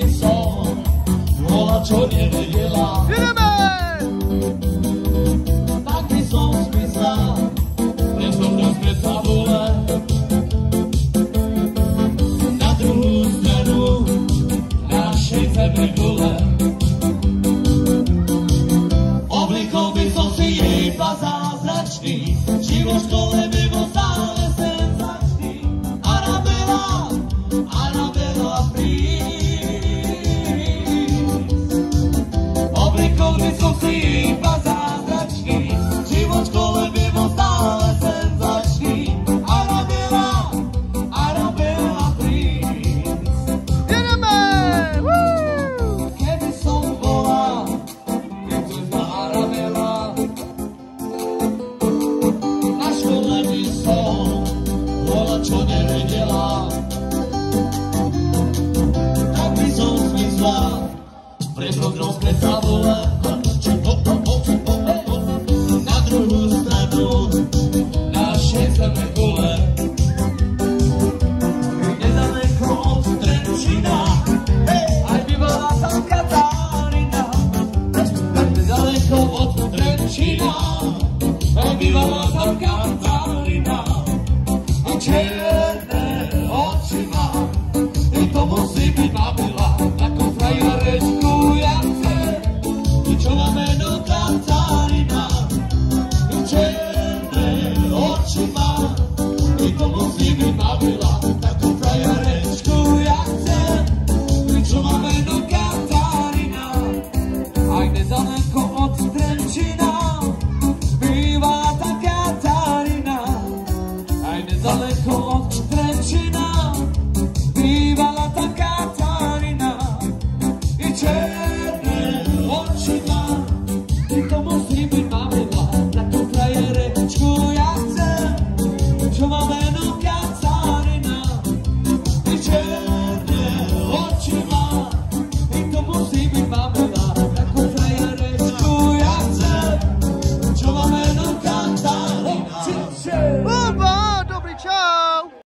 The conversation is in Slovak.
som bola, čo nevedela. Ideme! Tak by som spísal pred dobrom predstavule. Na druhú stranu našej zemnej gule. Oblikol by som si iba zázračný, život v škole by bol stále senzačný. Arabela, Arabela, oblikol by som si iba zázračný, život v škole by bol stále senzačný. Arabela, Arabela, Ideme! keby som bola princezna Arabela, na škole by som bola, čo nevedela. Tak by som zmizla pred dobrom predstavule.